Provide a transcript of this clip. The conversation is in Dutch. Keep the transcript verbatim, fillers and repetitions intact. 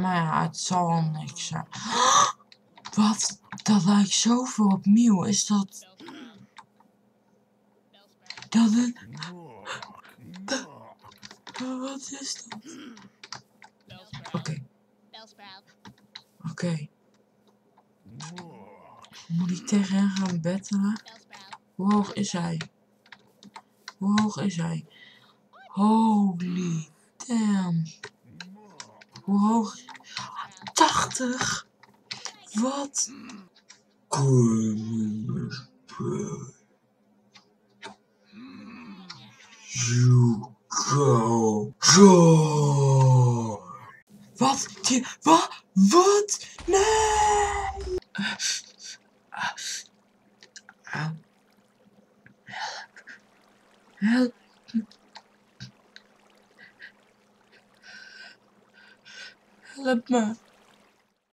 Maar ja, het zal wel niks zijn. Wat? Dat lijkt zoveel op Mew. Is dat... Dat is... Wat is dat? Oké. Okay. Oké. Okay. Moet ik tegen hem gaan battelen? Hoe hoog is hij? Hoe hoog is hij? Holy damn. Hoe hoog? tachtig? Wat? You go joy. Wat? Die, wat? Wat? Nee! Help. Help. Help me.